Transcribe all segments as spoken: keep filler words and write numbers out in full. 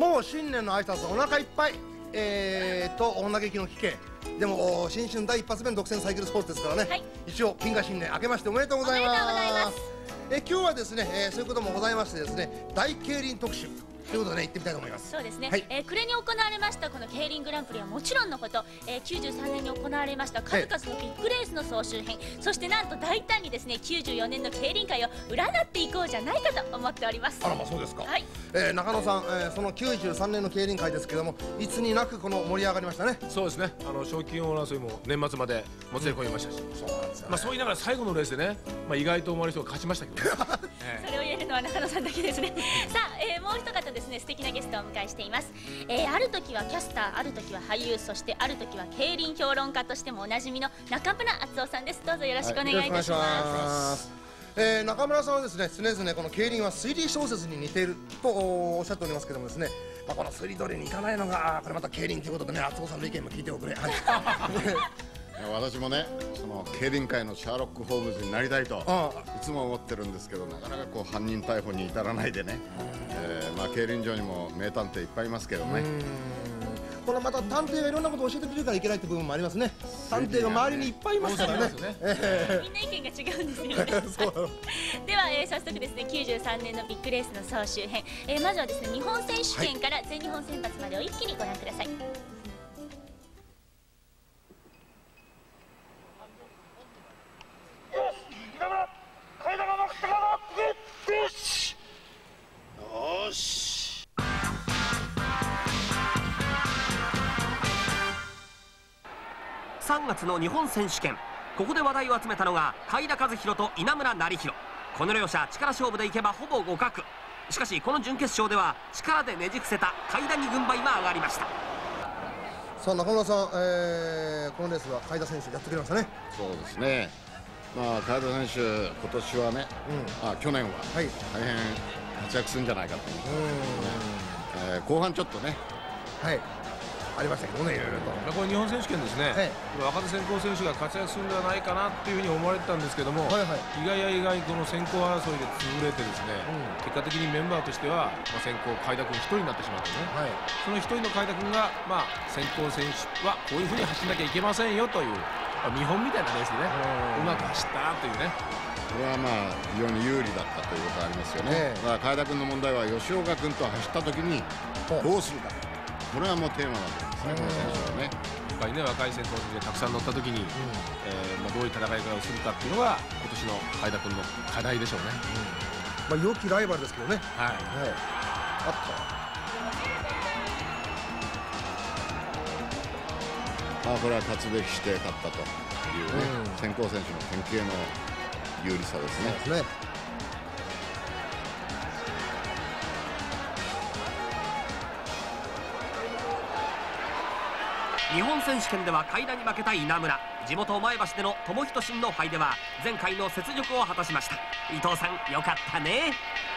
もう新年の挨拶お腹いっぱい、えーと女劇の帰系でも新春第一発目の独占サイクルスポーツですからね、はい、一応金河新年明けましておめでとうございます。え今日はですね、えー、そういうこともございましてですね、大競輪特集ということで、ね、行ってみたいと思います。 そうですね、はい、えー、暮れに行われましたこの競輪グランプリはもちろんのこと、えー、きゅうじゅうさんねんに行われました数々のビッグレースの総集編、そしてなんと大胆にですねきゅうじゅうよねんの競輪界を占っていこうじゃないかと思っております。 あら、まあそうですか。 はい、 えー、中野さん、えー、そのきゅうじゅうさんねんの競輪界ですけども、いつになくこの盛り上がりましたね。 そうですね、あの賞金王争いも年末までもつれ込みましたし、うん、そうなんですよね。まあそう言いながら最後のレースでね、まあ、意外と思われる人が勝ちましたけど、ねそれを言えるのは中野さんだけですねさあ、えー、もう一方ですね、素敵なゲストをお迎えしています。えー、ある時はキャスター、ある時は俳優、そしてある時は競輪評論家としてもおなじみの中村敦夫さんです。どうぞよろしくお願いいたします。 えー、中村さんはですね、常々この競輪は推理小説に似ているとおっしゃっておりますけどもですね、まあ、この推理通りにいかないのがこれまた競輪ということでね、敦夫さんの意見も聞いておくれ。はい私もね、その競輪界のシャーロック・ホームズになりたいといつも思ってるんですけど、なかなかこう犯人逮捕に至らないでね、えーまあ、競輪場にも名探偵いっぱいいますけどね。 このまた探偵がいろんなことを教えてくれるからいけないって部分もありますね。探偵が周りにいっぱいいますからね。 みんな意見が違うんですよねでは、えー、早速ですねきゅうじゅうさんねんのビッグレースの総集編、えー、まずはですね日本選手権から全日本選抜までを一気にご覧ください。 さんがつの日本選手権、ここで話題を集めたのが海田和弘と稲村成弘。この両者力勝負でいけばほぼ互角。しかしこの準決勝では力でねじ伏せた海田に軍配は上がりました。 さあ中村さん、えー、このレースは海田選手やってくれましたね。 そうですね、まあ、海田選手今年はね、うん、あ去年は大変活躍するんじゃないかと思って、ね、えー、後半ちょっとね、 はいありましたけどね、いろいろと。 これ日本選手権ですね、はい、若手先行選手が活躍するんではないかなっていうふうに思われてたんですけども、はいはい、意外や意外この先行争いで潰れてですね、うん、結果的にメンバーとしては、まあ、先行海田君ひとりになってしまってね、はい、そのひとりの海田君が、まあ、先行選手はこういうふうに走らなきゃいけませんよという、まあ、見本みたいなレースでね、うまく走ったというね。 これはまあ非常に有利だったということがありますよね。だから海田君の問題は吉岡君と走った時にどうするか、これはもうテーマなんですね、この選手はね。 やっぱりね、若い先行選手がたくさん乗った時に、うん、えーまあ、どういう戦い方をするかっていうのが今年の海田君の課題でしょうね。 うん、まあ良きライバルですけどね。はい、はい、あったまあこれは勝つべきして勝ったというね、うん、先行選手の典型の有利さですね。そうですね。 日本選手権では海田に負けた稲村。地元前橋での友人親王杯では前回の雪辱を果たしました。伊藤さん、よかったね。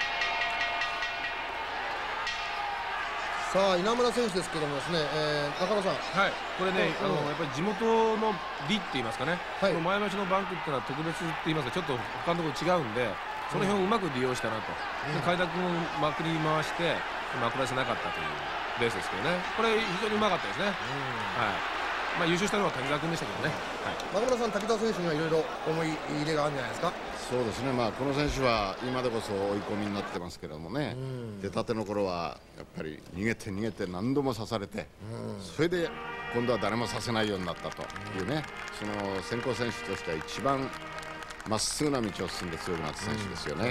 さあ稲村選手ですけどもですね、えー、中野さん、 はい、これね、あのやっぱり地元の利って言いますかね、はい、この前橋のバンクっていうのは特別って言いますか、ちょっと他のところ違うんで、その辺をうまく利用したなと、うん、海田君をまくり回してまくらせなかったというレースですけどね、これ非常にうまかったですね。うん、はい、まあ優勝したのは滝沢君でしたけどね。はい、 中村さん、滝沢選手にはいろいろ思い入れがあるんじゃないですか。 そうですね、まあ、この選手は今でこそ追い込みになってますけれどもね、出たての頃はやっぱり逃げて逃げて何度も刺されて、それで今度は誰もさせないようになったというね、その先行選手としては一番まっすぐな道を進んで強くなった選手ですよね。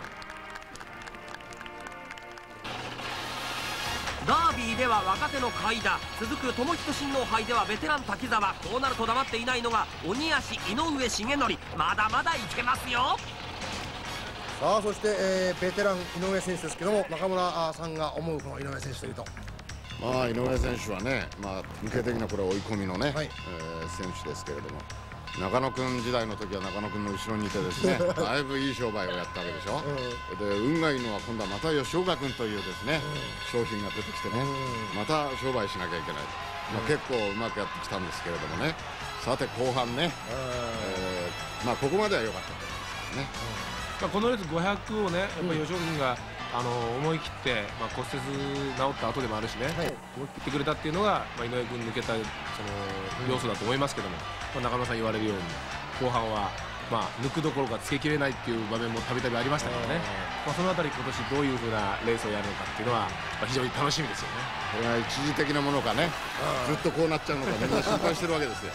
ダービーでは若手の海田、続く友人親王杯ではベテラン滝沢。こうなると黙っていないのが鬼足井上重則。まだまだいけますよ。 さあそして、えー、ベテラン井上選手ですけども、中村さんが思うこの井上選手というと、 まあ井上選手はね、まあ典型的なこれ追い込みのね、はい、えー、選手ですけれども、中野君時代の時は中野君の後ろにいてですねだいぶいい商売をやったわけでしょ、うん、で運がいいのは今度はまた吉岡君というですね、うん、商品が出てきてね、うん、また商売しなきゃいけない、まあ、結構うまくやってきたんですけれどもね、さて後半ね、えー、まあここまでは良かったと思いますね。 まあこのレースごひゃくをね、やっぱり吉岡君があの思い切って、まあ、骨折治った後でもあるしね、はい、思い切ってくれたっていうのが、まあ、井上君抜けたその要素だと思いますけども、まあ、中村さん言われるように後半は、まあ、抜くどころかつけきれないっていう場面もたびたびありましたからね、まあ、そのあたり今年どういうふうなレースをやるのかっていうのは、まあ、非常に楽しみですよね。 これが一時的なものかね、ずっとこうなっちゃうのかみんな心配してるわけですよ。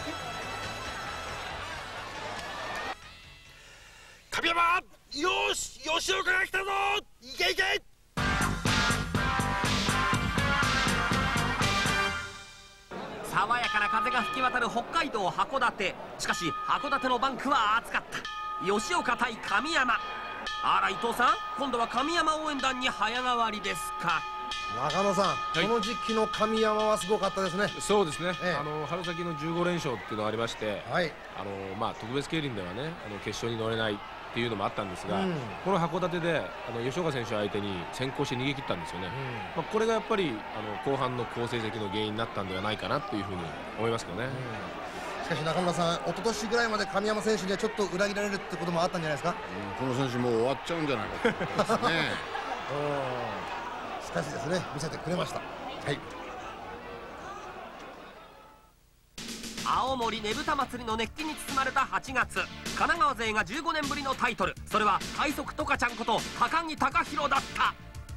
神山、よし、吉岡が来たぞ、いけいけ。 爽やかな風が吹き渡る北海道函館。しかし函館のバンクは暑かった。吉岡対神山。あら伊藤さん、今度は神山応援団に早変わりですか。 中野さん、はい、この時期の神山はすごかったですね。 そうですね、ええ、あの春先のじゅうごれんしょうっていうのがありまして、はい、あのまあ、特別競輪ではねあの決勝に乗れないっていうのもあったんですが、うん、この函館であの吉岡選手相手に先行して逃げ切ったんですよね、うん、まあ、これがやっぱりあの後半の好成績の原因になったんではないかなというふうに思いますけどね、 うん、しかし中村さん、一昨年ぐらいまで神山選手にはちょっと裏切られるってこともあったんじゃないですか。 うん、この選手もう終わっちゃうんじゃないかということですね。 しかしですね、見せてくれました。はい、 青森ねぶた祭りの熱気に包まれたはちがつ、神奈川勢がじゅうごねんぶりのタイトル、それは快速トカちゃんこと高木貴弘だった。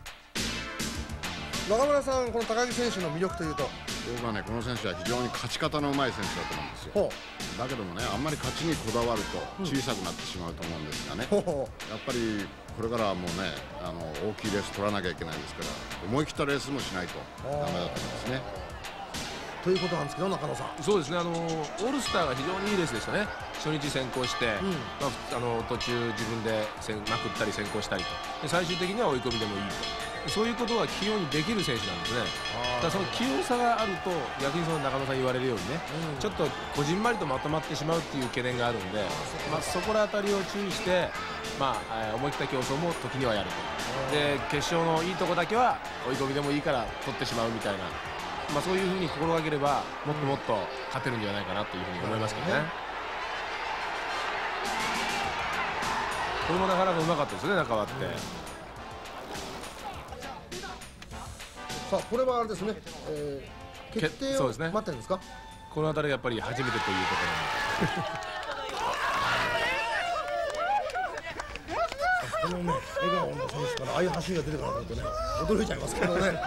中村さん、この高木選手の魅力というと。 僕はね、この選手は非常に勝ち方のうまい選手だと思うんですよ。だけどもね、あんまり勝ちにこだわると小さくなってしまうと思うんですがね、うん、やっぱりこれからはもうね、あの大きいレース取らなきゃいけないですから、思い切ったレースもしないとダメだと思いますね。 ということなんですけど、中野さん。 そうですね、あのオールスターが非常にいいレースでしたね。初日先行して、うん、まあ、あの途中自分でまくったり先行したりと、で最終的には追い込みでもいいと、そういうことが器用にできる選手なんですね。だからその器用さがあると逆にその中野さん言われるようにね、うん、ちょっとこじんまりとまとまってしまうっていう懸念があるんで、まあ、そこら辺りを注意して、まあ、思い切った競争も時にはやると。で決勝のいいとこだけは追い込みでもいいから取ってしまうみたいな、まあ、そういうふうに心がければもっともっと勝てるんじゃないかなというふうに思いますけどね。これもなかなかうまかったですね、中輪って。 さあ、これはあれですね、えー、決定を待ってるんですか。 この辺りがやっぱり初めてというところこのね、笑顔の選手からああいう走りが出てくると思ってね、驚いちゃいますけどね。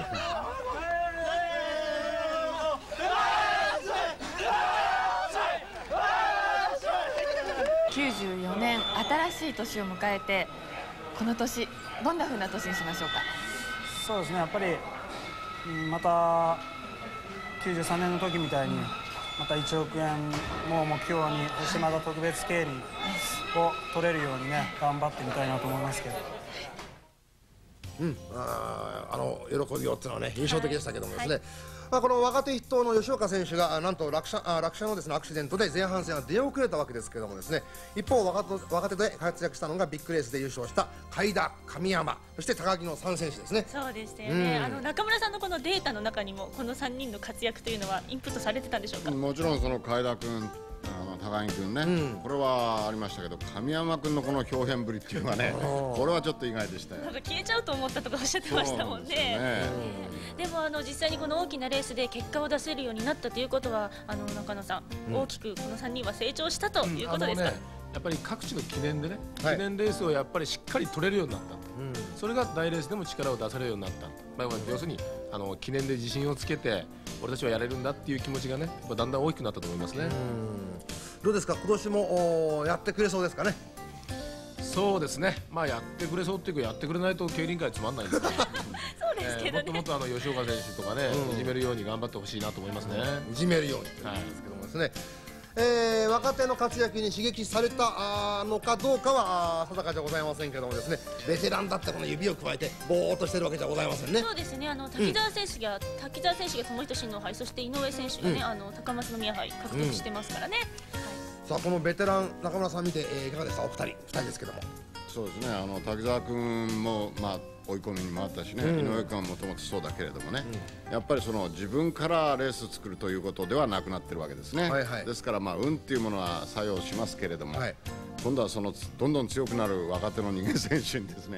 きゅうじゅうよねん、新しい年を迎えて、この年どんな風な年にしましょうか。 そうですね、やっぱりまたきゅうじゅうさんねんの時みたいにまたいちおくえんも目標に、そしてまた特別競輪を取れるようにね、頑張ってみたいなと思いますけど。 うん、ああの喜びよっていうのはね、印象的でしたけどもですね、はい、まあ、この若手筆頭の吉岡選手がなんと落車あ落車のですねアクシデントで前半戦は出遅れたわけですけどもですね、一方若手若手で活躍したのがビッグレースで優勝した海田、神山、そして高木のさん選手ですね。 そうでしたよね、うん、あの中村さんのこのデータの中にもこのさんにんの活躍というのはインプットされてたんでしょうか。 もちろんその海田君、あの高木君ね、うん、これはありましたけど、神山君のこの表現ぶりっていうのはね、これはちょっと意外でしたよ。 なんか消えちゃうと思ったとかおっしゃってましたもんね。ね、うん、でもあの実際にこの大きなレースで結果を出せるようになったということは、あの中野さん、うん、大きくこのさんにんは成長したということですか。うん、ね、 やっぱり各地の記念でね、はい、記念レースをやっぱりしっかり取れるようになった、うん、それが大レースでも力を出せるようになった、まあ、要するにあの記念で自信をつけて俺たちはやれるんだっていう気持ちがね、だんだん大きくなったと思いますね。うん、 どうですか、今年もやってくれそうですかね。 そうですね、まあやってくれそうっていうか、やってくれないと競輪界つまんないですからそうですけどね、 えー、もっともっとあの吉岡選手とかね、うん、いじめるように頑張ってほしいなと思いますね。 いじめるようにというんですけどもですね、はい、えー、若手の活躍に刺激されたのかどうかは定かじゃございませんけどもですね、ベテランだってこの指を加えてぼーっとしてるわけじゃございませんね。 そうですね、あの滝沢選手が、うん、滝沢選手が友人親王杯、そして井上選手がね、うん、あの高松宮杯獲得してますからね。うん、はい、 さあこのベテラン中村さん見て、えー、いかがですか、お二人二人ですけども。 そうですね、あの滝沢君もまあ追い込みに回ったしね、うん、井上君はもともとそうだけれどもね、うん、やっぱりその自分からレース作るということではなくなってるわけですね。はい、はい、ですからまあ運っていうものは作用しますけれども、はい、今度はそのどんどん強くなる若手の人間選手にですね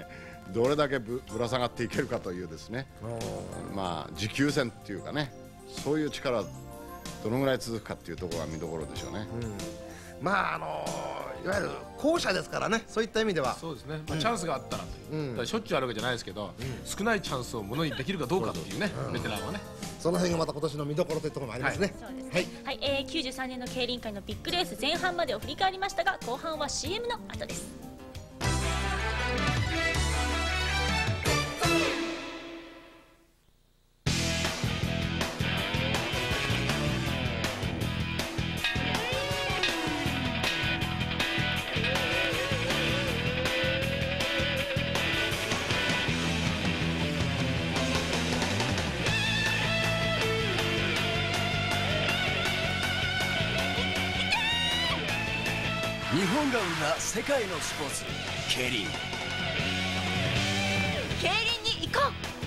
どれだけ ぶ, ぶら下がっていけるかというですね、まあ持久戦っていうかね、そういう力どのぐらい続くかっていうところが見どころでしょうね。 うん、まああのー、いわゆる後者ですからね、そういった意味ではそうですね、まあ、チャンスがあったらという、うん、だからしょっちゅうあるわけじゃないですけど、うん、少ないチャンスをものにできるかどうかというね、ベテランはね、 その辺がまた今年の見どころというところもありますね。 はい、はい、えー、きゅうじゅうさんねんの競輪界のビッグレース前半までを振り返りましたが、後半は シーエム の後です。 日本が生んだ世界のスポーツ、競輪。 競輪に行こ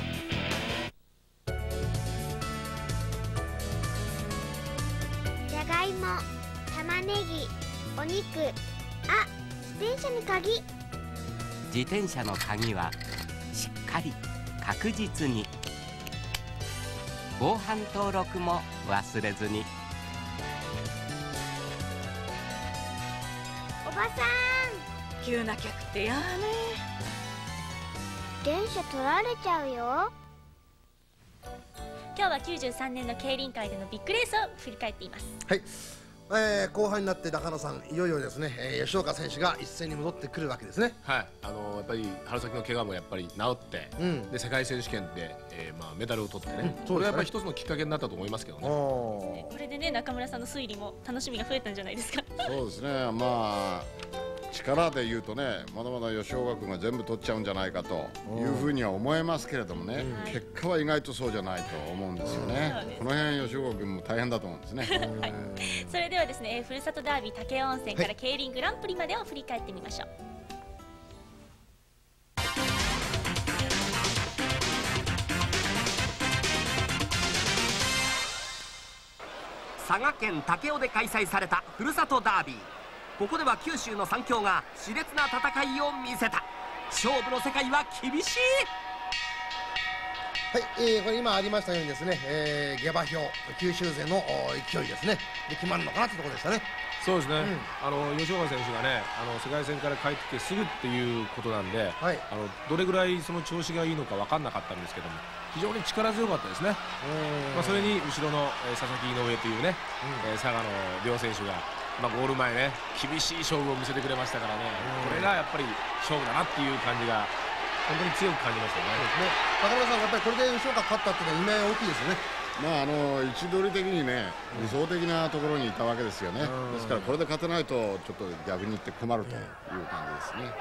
う。じゃがいも、玉ねぎ、お肉。あ、自転車に鍵。 自転車の鍵はしっかり確実に。防犯登録も忘れずに。 おばさん、 急な客ってやね。 電車取られちゃうよ。 今日はきゅうじゅうさんねんの競輪界でのビッグレースを振り返っています。 はい、えー、後半になって中野さん、いよいよですね、えー、吉岡選手が一斉に戻ってくるわけですね。 はい、あのー、やっぱり春先の怪我もやっぱり治って、うん、で世界選手権で、えーまあ、メダルを取ってね、うん、それはやっぱり一つのきっかけになったと思いますけどね。 これでね、中村さんの推理も楽しみが増えたんじゃないですか。 そうですね、まあ力でいうとね、まだまだ吉岡君が全部取っちゃうんじゃないかというふうには思えますけれどもね、うん、結果は意外とそうじゃないと思うんですよね。この辺吉岡君も大変だと思うんですね。 はい、それではですね、ふるさとダービー武雄温泉から競輪グランプリまでを振り返ってみましょう。 佐賀県武雄で開催されたふるさとダービー。ここでは九州の三強が熾烈な戦いを見せた。勝負の世界は厳しい。 はい、えー、これ今ありましたようにですね、えー、下馬評九州勢の勢いですね、で決まるのかなというところでしたね。 そうですね、うん、あの吉岡選手がね、あの世界戦から帰ってきてすぐっていうことなんで、はい、あのどれぐらいその調子がいいのか分かんなかったんですけども、非常に力強かったですね。まあそれに後ろの、えー、佐々木井上というね、うん、えー、佐賀の両選手が、まあ、ゴール前ね、厳しい勝負を見せてくれましたからね、これがやっぱり勝負だなっていう感じが本当に強く感じましたね。 中村さん、やっぱりこれで吉岡勝ったっていうのは意味合い大きいですよね。 まああの位置取り的にね、理想的なところにいたわけですよね。ですからこれで勝てないとちょっと逆に言って困るという感じですね。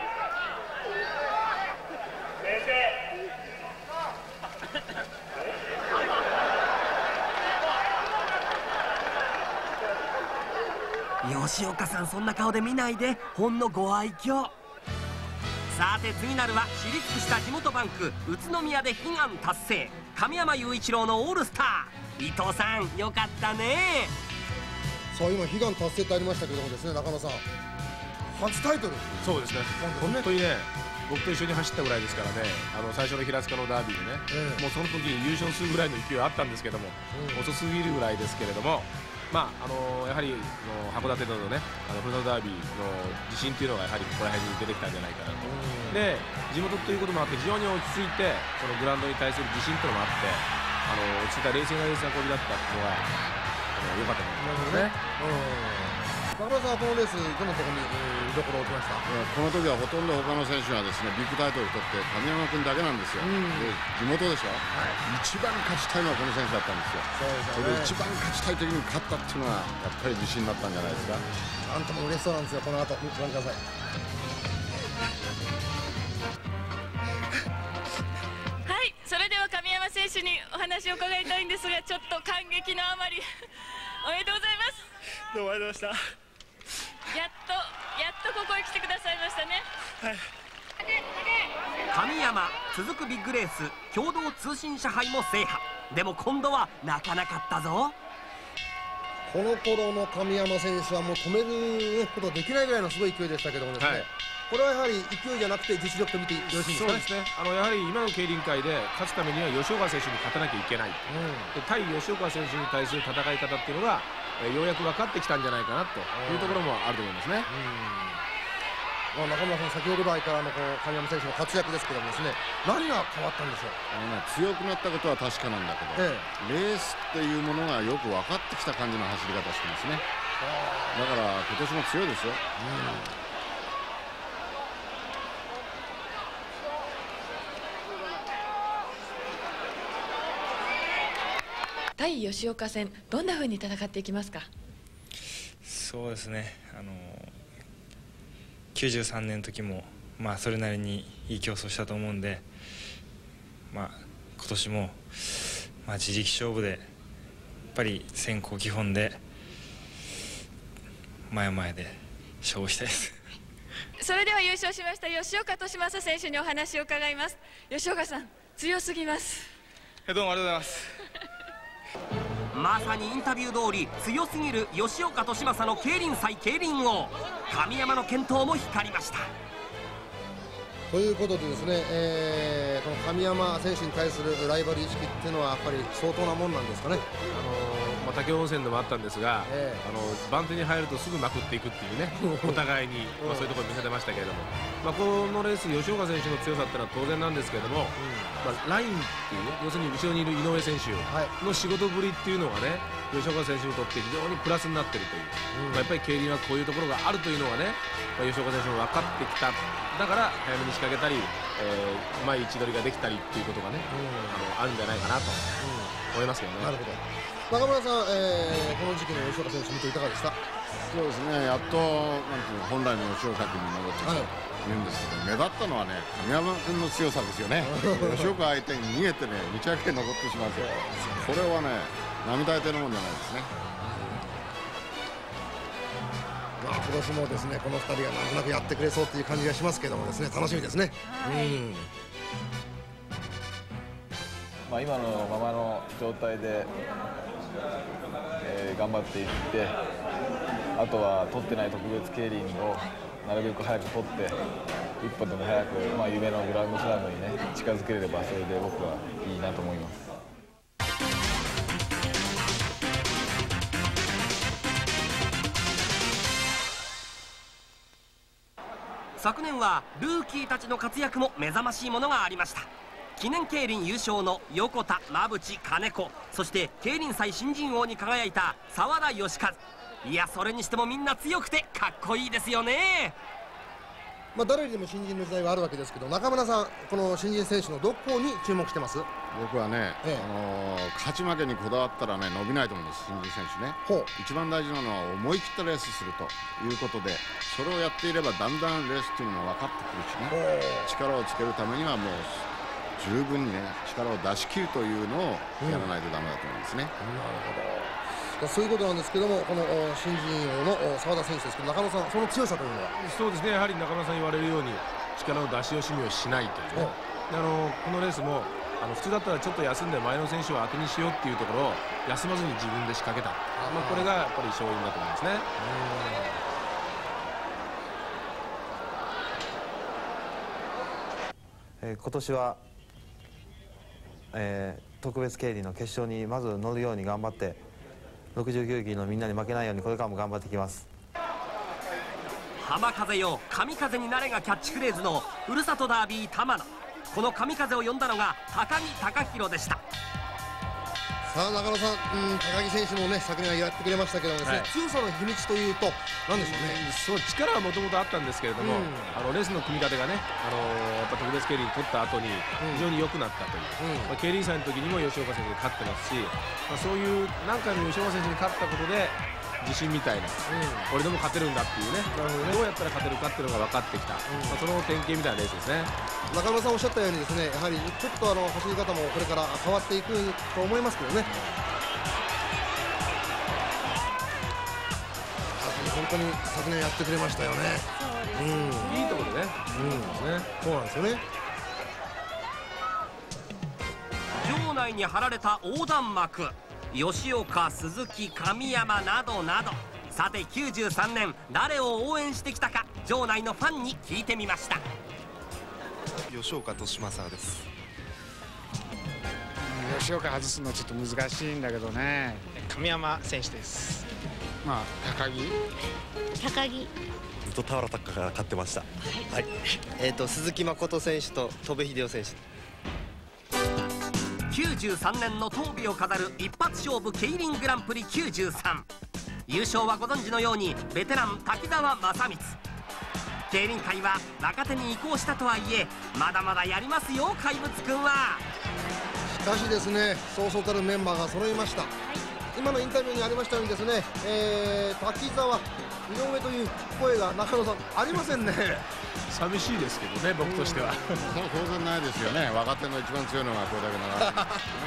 吉岡さん、そんな顔で見ないで、ほんのご愛嬌。さて次なるは知り尽くした地元バンク宇都宮で悲願達成、神山雄一郎のオールスター。伊藤さん、よかったね。 さあ今悲願達成ってありましたけどもですね、中野さん初タイトル。 そうですね、本当にね、僕と一緒に走ったぐらいですからね、あの最初の平塚のダービーでね、えー、もうその時優勝するぐらいの勢いあったんですけども、うん、遅すぎるぐらいですけれども、まああのやはりの函館などね、あのふるさとダービーの自信というのがやはりここら辺に出てきたんじゃないかなと。で地元ということもあって非常に落ち着いて、そのグラウンドに対する自信というのもあって、あの落ち着いた冷静なレース運びだったのが良かったと思いますね。 中村さんはこのレースどのところに見どころを置きました？ この時はほとんど他の選手はですねビッグタイトル取って神山君だけなんですよ。で地元でしょ、はい、一番勝ちたいのはこの選手だったんですよ。そうですよね。それで一番勝ちたい時に勝ったっていうのはやっぱり自信だったんじゃないですか。 なんとも嬉しそうなんですよ。この後ご覧ください。 はい、それでは神山選手にお話を伺いたいんですが、ちょっと感激のあまりおめでとうございます。 どうもありがとうございました。 やっとやっとここへ来てくださいましたね。はい。 神山、続くビッグレース共同通信社杯も制覇。でも今度は泣かなかったぞ。 この頃の神山選手はもう止めることができないぐらいのすごい勢いでしたけどもですね、はい、 これはやはり勢いじゃなくて実力と見てよろしいですかね。 そうですね。あのやはり今の競輪界で勝つためには吉岡選手に勝たなきゃいけない、うん、で対吉岡選手に対する戦い方っていうのが、えー、ようやく分かってきたんじゃないかなというところもあると思いますね。 うん、まあ、中村さん、先ほど来からのこう神山選手の活躍ですけどもですね、何が変わったんでしょう。 あの、ね、強くなったことは確かなんだけど、ええ、レースっていうものがよく分かってきた感じの走り方してますね。だから今年も強いですよ。うん対吉岡戦、どんな風に戦っていきますか。 そうですね、あのきゅうじゅうさんねんの時も、まあ、それなりにいい競争したと思うんで、まあ、今年も、まあ、自力勝負でやっぱり先行基本で前々で勝負したいです。 それでは優勝しました吉岡利正選手にお話を伺います。吉岡さん、強すぎます。 どうもありがとうございます。 まさにインタビュー通り強すぎる吉岡利正の競輪祭競輪王、神山の健闘も光りました。 ということでですね、えー、この神山選手に対するライバル意識っていうのはやっぱり相当なもんなんですかね。 あのーまあ、武雄温泉でもあったんですが、えー、あの番手に入るとすぐまくっていくっていうねお互いに、まあ、そういうところ見せてましたけれども、まあ、このレース吉岡選手の強さっていうのは当然なんですけれども、うん、まあ、ラインっていうね、要するに後ろにいる井上選手の仕事ぶりっていうのがね、吉岡選手にとって非常にプラスになっているという、うん、まあ、やっぱり競輪はこういうところがあるというのがね、まあ、吉岡選手も分かってきた。だから早めに仕掛けたり、えー、前位置取りができたりっていうことがね、うん、あのあるんじゃないかなと思いますけどね。 なるほど。中村さん、えー、この時期の吉岡選手見ていかがでした？ そうですね、やっとなんていうの本来の吉岡君に戻ってきたと言うんですけど、目立ったのはね神山君の強さですよね。吉岡相手に逃げてねに着で残ってしまうと、これはね並大抵のもんじゃないですね。 まあ、今年もですねこのふたりがなんとなくやってくれそうという感じがしますけどもですね、楽しみですね。はい、うん、 まあ今のままの状態で、えー、頑張っていって、あとは取ってない特別競輪をなるべく早く取って一歩でも早く、まあ、夢のグランドスラムにね近づければそれで僕はいいなと思います。 昨年はルーキーたちの活躍も目覚ましいものがありました。記念競輪優勝の横田、馬淵、金子、そして競輪祭新人王に輝いた澤田義和。いや、それにしてもみんな強くてかっこいいですよね。 まあ誰よりも新人の時代はあるわけですけど、中村さん、この新人選手のどこに注目してます？ 僕はね、ええ、あのー、勝ち負けにこだわったらね伸びないと思うんです、新人選手ね。一番大事なのは思い切ったレースするということで、それをやっていればだんだんレースっていうのも分かってくるしね、力をつけるためにはもう十分にね力を出し切るというのをやらないとダメだと思うんですね。うん、なるほど。 そういうことなんですけども、この新人王の澤田選手ですけど、中野さん、その強さというのは？ そうですね、やはり中野さん言われるように力の出し惜しみをしないというね、あのこのレースもあの普通だったらちょっと休んで前の選手を当てにしようっていうところを休まずに自分で仕掛けた、まあ、これがやっぱり勝因だと思いますね。 えー、今年は、えー、特別競輪の決勝にまず乗るように頑張って、ろくじゅうきゅうきのみんなに負けないようにこれからも頑張っていきます。 浜風よ神風になれがキャッチフレーズのふるさとダービー玉野。この神風を呼んだのが高木貴弘でした。 さあ中野さん、うん、高木選手もね昨年はやってくれましたけどもですね、はい、強さの秘密というと何でしょうね。 そう、力はもともとあったんですけれども、うん、あのレースの組み立てがね、あのー、やっぱ特別競輪取った後に非常に良くなったという、うん、まあ、競輪祭の時にも吉岡選手に勝ってますし、まあ、そういう何回も吉岡選手に勝ったことで自信みたいな、うん、俺でも勝てるんだっていうね、なるほどね、どうやったら勝てるかっていうのが分かってきた、うん、まあ、その典型みたいなレースですね。 中村さんおっしゃったようにですね、やはりちょっとあの走り方もこれから変わっていくと思いますけどね。本当に昨年やってくれましたよね。 うん、いいところでね、うん、 そうなんですよね。 場内に張られた横断幕、吉岡、鈴木、神山などなど、さてきゅうじゅうさんねん誰を応援してきたか、 場内のファンに聞いてみました。 吉岡利正です。 吉岡外すのちょっと難しいんだけどね。 神山選手です。 まあ高木高木ずっと田原孝が勝ってました。はい、 えっと鈴木誠選手と戸部秀夫選手。 きゅうじゅうさんねんのトービを飾る一発勝負競輪グランプリきゅうじゅうさん。優勝はご存知のようにベテラン滝沢正光。競輪界は若手に移行したとはいえまだまだやりますよ怪物くんは。 しかしですね、そうそうたるメンバーが揃いました、はい、今のインタビューにありましたようにですね、えー、滝沢、井上という声が中野さんありませんね。 寂しいですけどね、僕としては。 それ当然ないですよね。若手の一番強いのがこれだけ長い。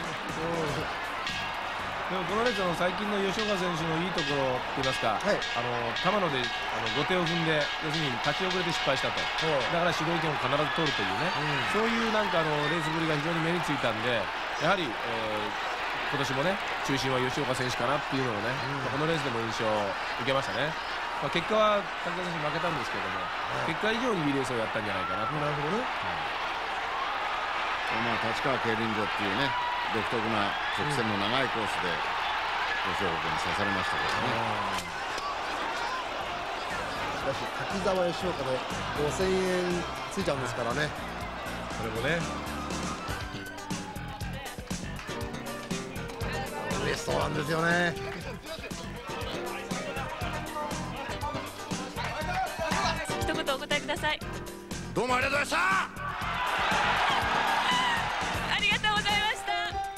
でもこのレースの最近の吉岡選手のいいところといいますか、はい、あの玉野であの後手を踏んで要するに立ち遅れて失敗したと、だから主導権を必ず取るというね、うん、そういうなんかあのレースぶりが非常に目についたんで、やはり、えー、今年もね中心は吉岡選手かなっていうのをね、うん、このレースでも印象を受けましたね。まあ、結果は滝沢選手負けたんですけども、はい、結果以上にいいレースをやったんじゃないかなと。なるほどね。 まあ立川競輪場っていうね独特な直線の長いコースで吉岡君に刺されましたけどね。 しかし滝沢吉岡でごせんえんついちゃうんですからね。 それもね嬉しそうなんですよね。 一言お答えください。 どうもありがとうございました。 ありがとうございました。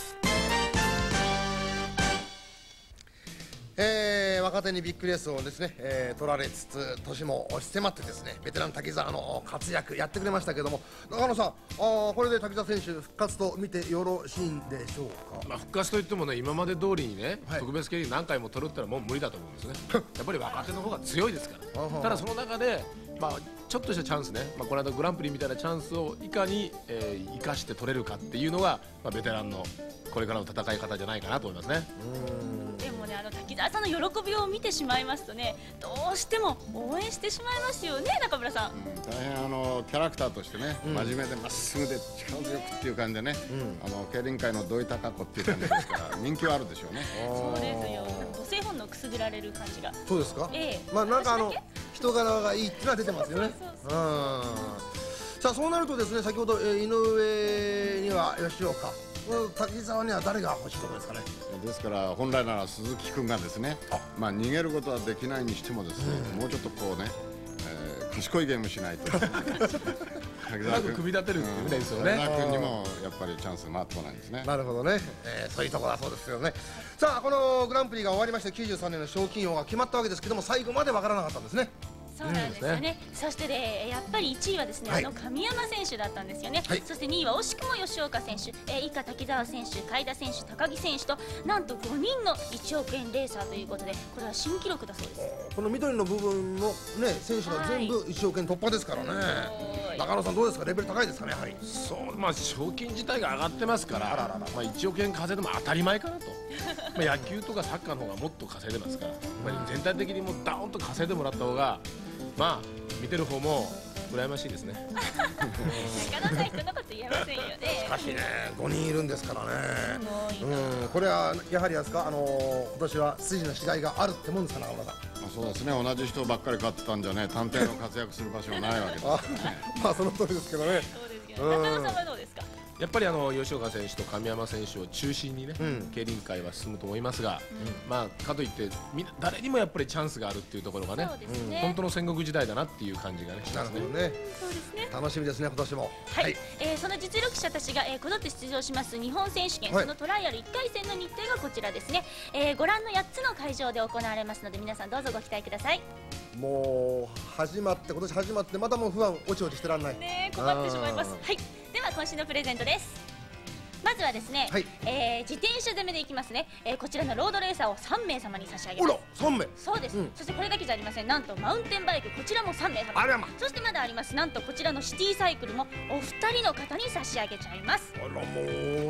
えー、若手にビッグレースをですね、えー、取られつつ年も押し迫ってですねベテラン滝沢の活躍やってくれましたけども、中野さん、あこれで滝沢選手復活と見てよろしいんでしょうか。 まあ復活といってもね今まで通りにね、はい、特別競輪何回も取るってのはもう無理だと思うんですね。やっぱり若手の方が強いですからただその中でまあちょっとしたチャンスね、まあ、この間グランプリみたいなチャンスをいかに、えー、生かして取れるかっていうのが、まあ、ベテランのこれからの戦い方じゃないかなと思いますね。 うんでもねあの滝沢さんの喜びを見てしまいますとねどうしても応援してしまいますよね中村さん。うん、 大変あのキャラクターとしてね、うん、真面目でまっすぐで力強くっていう感じでね、うん、あの競輪界の土井孝子っていう感じですから人気はあるでしょうね。 そうですよ。母性本能くすぐられる感じが。 そうですか。 ええまあなんかあの人柄がいいっていうのは出てますよね。さあそうなるとですね先ほど、えー、井上には吉岡、滝沢には誰が欲しいところですかね。 ですから本来なら鈴木君がですねまあ逃げることはできないにしてもですね、うん、もうちょっとこうね、えー、賢いゲームしないと滝沢君組み立てるってみたいですよね。 滝沢君にもやっぱりチャンス回ってこないんですね。 なるほどね、えー、そういうところだそうですよね。さあこのグランプリが終わりましてきゅうじゅうさんねんの賞金王が決まったわけですけども最後までわからなかったんですね。 そうなんですよね。そしてねやっぱりいちいはですね、はい、あの神山選手だったんですよね。はい、そしてにいは惜しくも吉岡選手、えー、以下滝沢選手、海田選手、高木選手となんとごにんのいちおくえんレーサーということでこれは新記録だそうです。 この緑の部分のね選手が全部いちおくえん突破ですからね。はい、中野さんどうですかレベル高いですかねやはり。 そうまあ賞金自体が上がってますからあらららまあいちおくえん稼いでも当たり前かなと。まあ野球とかサッカーの方がもっと稼いでますから、まあ、全体的にもうダーンと稼いでもらった方がまあ見てる方も羨ましいですね。 中野さん人のこと言えませんよね。 しかしねごにんいるんですからね。うんこれはやはりですかあのー、今年は筋の違いがあるってもんですか中村さん。 あそうですね同じ人ばっかり勝ってたんじゃね探偵の活躍する場所はないわけです、ね。 まあその通りですけどね。 そうですけど中野さんはどうですか。 やっぱりあの吉岡選手と神山選手を中心にね、うん、競輪界は進むと思いますが、うん、まあかといってみんな誰にもやっぱりチャンスがあるっていうところがね、ね本当の戦国時代だなっていう感じがねしますね。 なるほどね。そうですね。楽しみですね今年も。 はい。はい、えー、その実力者たちが、えー、こぞって出場します日本選手権、はい、そのトライアルいっかい戦の日程がこちらですね。えー、ご覧のやっつの会場で行われますので皆さんどうぞご期待ください。 もう始まって今年始まってまたもう不安おちおちしてらんない。 ね困ってしまいます。はい。では今週のプレゼントです。まずはですね、はい、えー、自転車攻めでいきますね、えー、こちらのロードレーサーをさんめいさまに差し上げます。 おらさんめい。 そうです、うん、そしてこれだけじゃありません。なんとマウンテンバイクこちらもさんめいさま。 あらま。 そしてまだありますなんとこちらのシティサイクルもお二人の方に差し上げちゃいます。 あらもう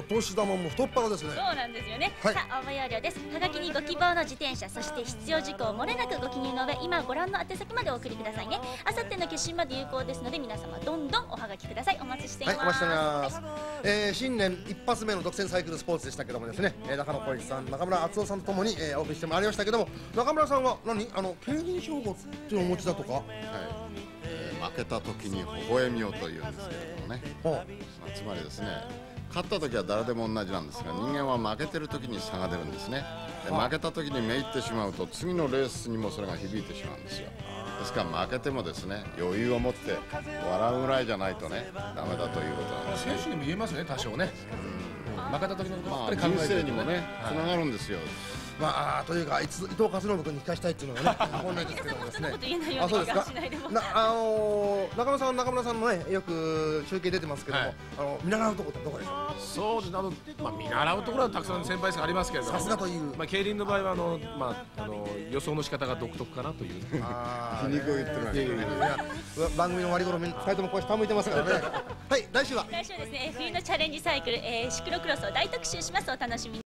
年玉も太っ腹ですね。 そうなんですよね。さあ応募要領です。はがきにご希望の自転車、そして必要事項を漏れなくご記入の上、今ご覧の宛先までお送りくださいね。あさっての決心まで有効ですので、皆様どんどんおはがきください。お待ちしています。 はい、お待ちしております。えー、新年一発目の独占サイクルスポーツでしたけどもですね、中野浩一さん、中村敦夫さんとともに、えー、お送りしてまいりましたけども、中村さんは何あの競輪称号っていうのをお持ちだとか。はい。 えー、負けた時に微笑みをというんですけれどもね。まあ、つまりですね。勝った時は誰でも同じなんですが、人間は負けてる時に差が出るんですね。で負けた時にめいってしまうと次のレースにもそれが響いてしまうんですよ。ですから負けてもですね、余裕を持って笑うぐらいじゃないとねダメだということなんですね。 選手にも言えますね、多少ね。負けた時のことばっかり考えて、 まあ、人生にもねつながるんですよ。 まあというか伊藤勝信君に聞かしたいっていうのがね本来ですけどもですね。あ、そうですか。なあの中村さん中村さんのねよく中継出てますけども、あの見習うところってどこですか。 そうですね。あのまあ見習うところはたくさん先輩がありますけれども。 さすがという。 まあ競輪の場合はあのまああの予想の仕方が独特かなという。 ああ。皮肉を言ってるわけですね。 番組の終わり頃ふたりともこう下向いてますからね。はい、来週は。 来週はですね冬のチャレンジサイクルシクロクロスを大特集します。お楽しみに。